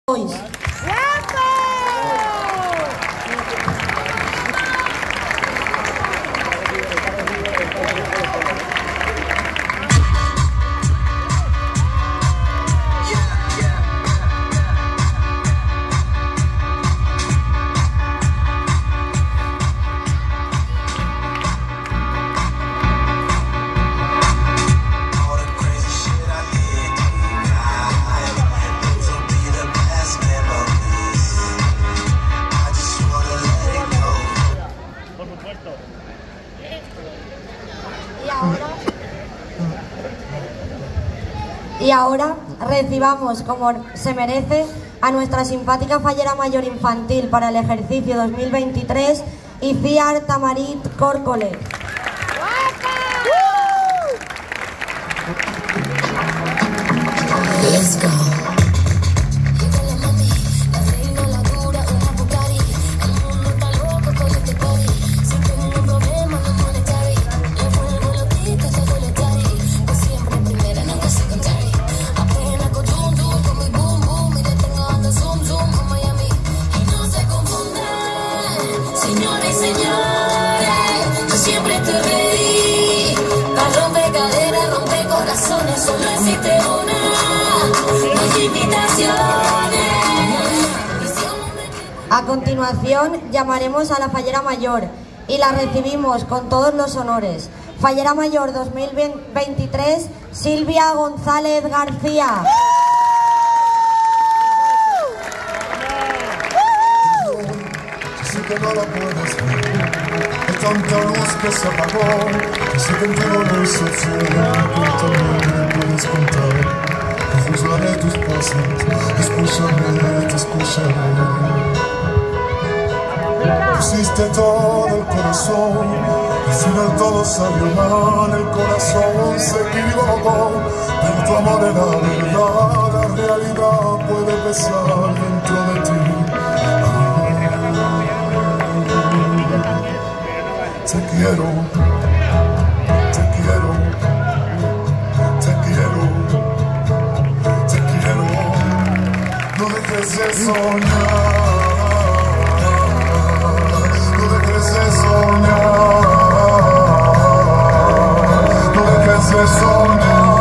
Y ahora recibamos, como se merece, a nuestra simpática fallera mayor infantil para el ejercicio 2023, Iciar Tamarit Córcole. Let's go. Solo existe una, no hay invitaciones. A continuación llamaremos a la fallera mayor y la recibimos con todos los honores. Fallera mayor 2023, Silvia González García. Sé que no la puedes ver, hay tanta luz que se apagó, sé que contigo no es opción, cuéntame, me puedes contar, no juzgaré tus pasos, escúchame, te escucharé. Pusiste todo el corazón, al final todo salió mal, el corazón se equivocó, pero tu amor era verdad, la realidad puede pesar dentro de ti. Te quiero, te quiero, te quiero, te quiero. No dejes de soñar, no dejes de soñar, no dejes de soñar.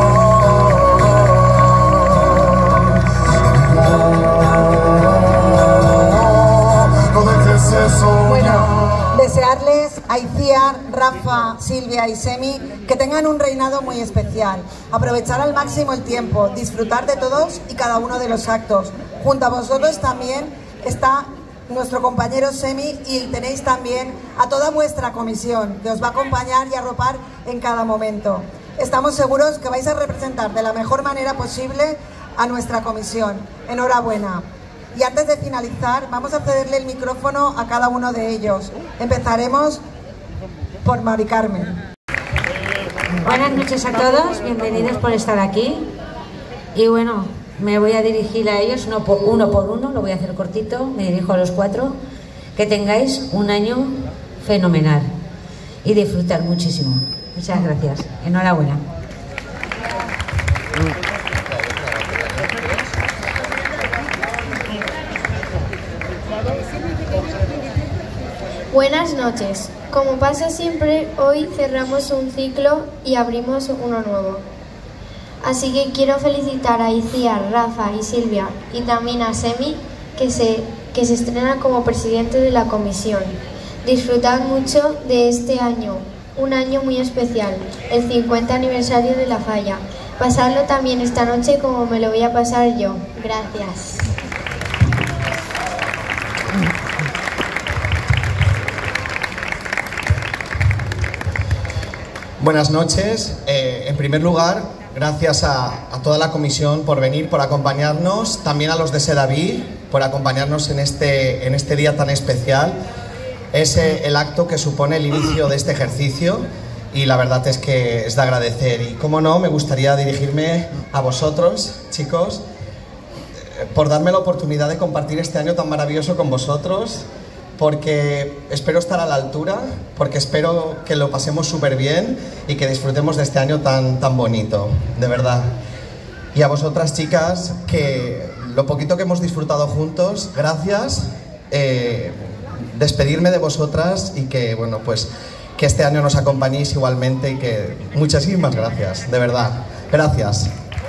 No dejes de soñar. Bueno, desearles a Iciar, Rafa, Silvia y Semi que tengan un reinado muy especial. Aprovechar al máximo el tiempo, disfrutar de todos y cada uno de los actos. Junto a vosotros también está nuestro compañero Semi y tenéis también a toda vuestra comisión que os va a acompañar y arropar en cada momento. Estamos seguros que vais a representar de la mejor manera posible a nuestra comisión. Enhorabuena. Y antes de finalizar, vamos a cederle el micrófono a cada uno de ellos. Empezaremos por Mari Carmen. Buenas noches a todos, bienvenidos por estar aquí. Y bueno, me voy a dirigir a ellos uno por uno, lo voy a hacer cortito, me dirijo a los cuatro. Que tengáis un año fenomenal y disfrutar muchísimo. Muchas gracias, enhorabuena. Buenas noches. Como pasa siempre, hoy cerramos un ciclo y abrimos uno nuevo. Así que quiero felicitar a Iciar, Rafa y Silvia y también a Semi que se estrena como presidente de la comisión. Disfrutad mucho de este año, un año muy especial, el 50 aniversario de la falla. Pasadlo también esta noche como me lo voy a pasar yo. Gracias. Buenas noches. En primer lugar, gracias a toda la comisión por venir, por acompañarnos, también a los de Sedaví por acompañarnos en este día tan especial. Es el acto que supone el inicio de este ejercicio y la verdad es que es de agradecer. Y cómo no, me gustaría dirigirme a vosotros, chicos, por darme la oportunidad de compartir este año tan maravilloso con vosotros, porque espero estar a la altura, porque espero que lo pasemos súper bien y que disfrutemos de este año tan bonito, de verdad. Y a vosotras, chicas, que lo poquito que hemos disfrutado juntos, gracias. Despedirme de vosotras y que, bueno, pues que este año nos acompañéis igualmente y que muchísimas gracias, de verdad. Gracias.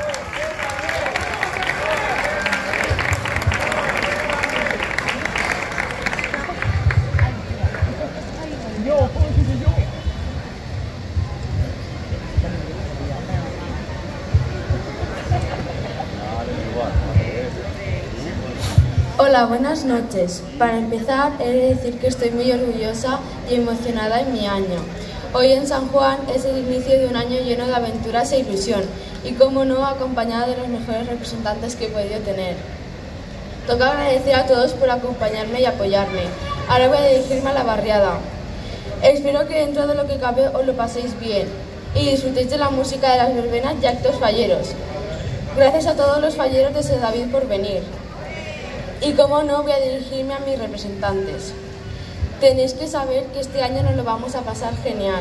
Hola, buenas noches. Para empezar, he de decir que estoy muy orgullosa y emocionada en mi año. Hoy en San Juan es el inicio de un año lleno de aventuras e ilusión y, como no, acompañada de los mejores representantes que he podido tener. Toca agradecer a todos por acompañarme y apoyarme. Ahora voy a dirigirme a la barriada. Espero que dentro de lo que cabe os lo paséis bien y disfrutéis de la música de las verbenas y actos falleros. Gracias a todos los falleros de Sedaví por venir. Y como no, voy a dirigirme a mis representantes. Tenéis que saber que este año nos lo vamos a pasar genial.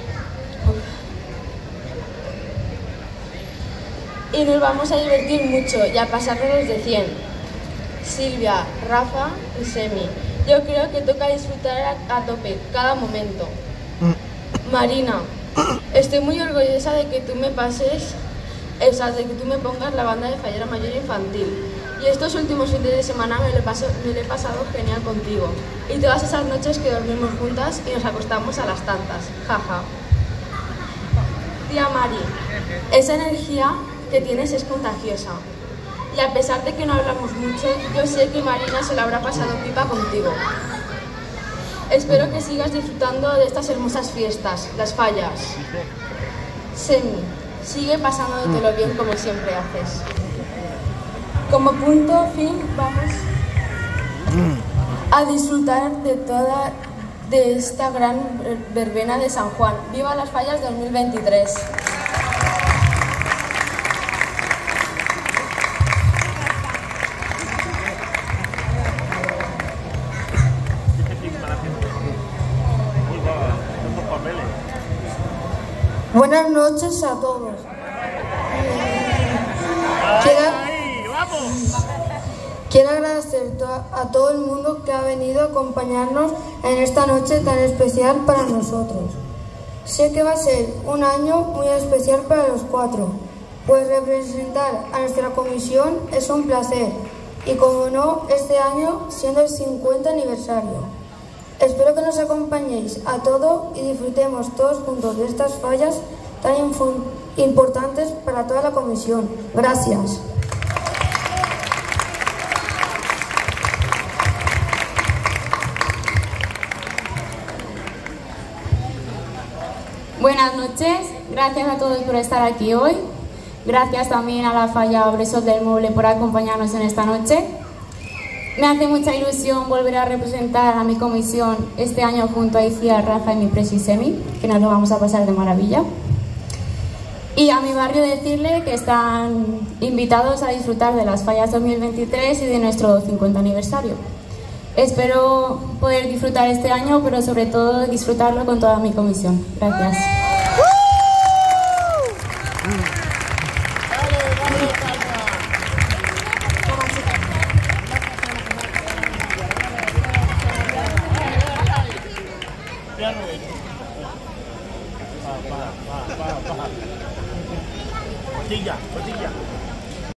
Y nos vamos a divertir mucho y a pasárnoslos de 100. Silvia, Rafa y Semi. Yo creo que toca disfrutar a tope cada momento. Marina, estoy muy orgullosa de que tú me pases, de que tú me pongas la banda de Fallera Mayor Infantil. Y estos últimos fines de semana me lo he pasado genial contigo. Y todas esas noches que dormimos juntas y nos acostamos a las tantas. Jaja. Tía Mari, esa energía que tienes es contagiosa. Y a pesar de que no hablamos mucho, yo sé que Marina se lo habrá pasado pipa contigo. Espero que sigas disfrutando de estas hermosas fiestas, las fallas. Semi, sigue pasándotelo bien como siempre haces. Como punto fin, vamos a disfrutar de esta gran verbena de San Juan. ¡Viva las fallas 2023! Buenas noches a todos. Quiero agradecer a todo el mundo que ha venido a acompañarnos en esta noche tan especial para nosotros. Sé que va a ser un año muy especial para los cuatro, pues representar a nuestra comisión es un placer y, como no, este año siendo el 50 aniversario. Espero que nos acompañéis a todo y disfrutemos todos juntos de estas fallas tan importantes para toda la comisión. Gracias. Buenas noches, gracias a todos por estar aquí hoy. Gracias también a la falla Bressol del Mueble por acompañarnos en esta noche. Me hace mucha ilusión volver a representar a mi comisión este año junto a Iciar, Rafa y mi presi Semi, que nos lo vamos a pasar de maravilla. Y a mi barrio decirle que están invitados a disfrutar de las fallas 2023 y de nuestro 50 aniversario. Espero poder disfrutar este año, pero sobre todo disfrutarlo con toda mi comisión. Gracias.